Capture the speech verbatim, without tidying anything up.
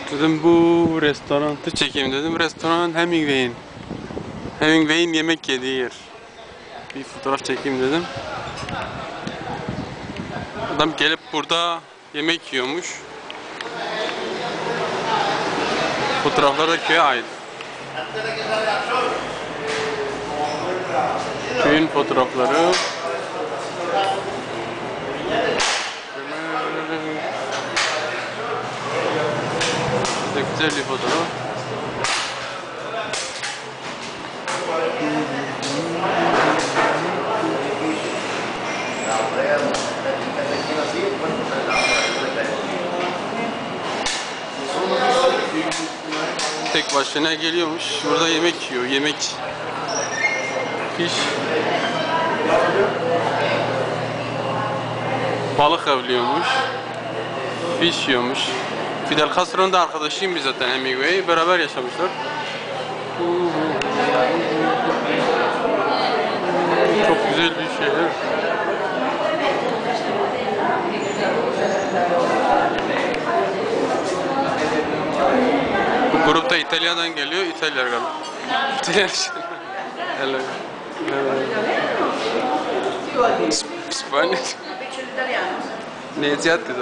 Dedim bu restoranı çekeyim dedim. Restoran Hemingway'in. Hemingway'in yemek yediği yer. Bir fotoğraf çekeyim dedim. Adam gelip burada yemek yiyormuş. Fotoğraflar da köye ait. Köyün fotoğrafları. Güzel bir fotoğraf. Tek başına geliyormuş. Burada yemek yiyor. Yemek. Fiş. Balık avlıyormuş. Fiş yiyormuş. Fidel Castro'nun da arkadaşıymış zaten Hemingway. Beraber yaşamışlar. Çok güzel bir şehir. Bu grupta İtalya'dan geliyor. İtalya galiba. İtalyan Hello. Spanish. Ne